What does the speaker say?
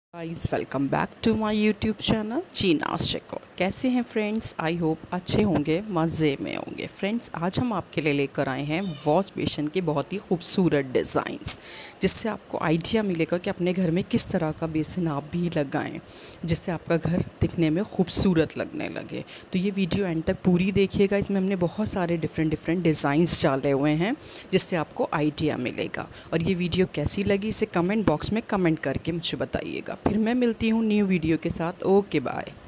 Guys welcome back to my YouTube channel जीनास चेको। कैसे हैं फ्रेंड्स? आई होप अच्छे होंगे, मज़े में होंगे। फ्रेंड्स, आज हम आपके लिए लेकर आए हैं वॉश बेसिन के बहुत ही खूबसूरत डिज़ाइंस, जिससे आपको आइडिया मिलेगा कि अपने घर में किस तरह का बेसिन आप भी लगाएं, जिससे आपका घर दिखने में खूबसूरत लगने लगे। तो ये वीडियो एंड तक पूरी देखिएगा। इसमें हमने बहुत सारे डिफरेंट डिज़ाइंस डाले हुए हैं, जिससे आपको आइडिया मिलेगा। और ये वीडियो कैसी लगी इसे कमेंट बॉक्स में कमेंट करके मुझे बताइएगा। फिर मैं मिलती हूँ न्यू वीडियो के साथ। Okay bye.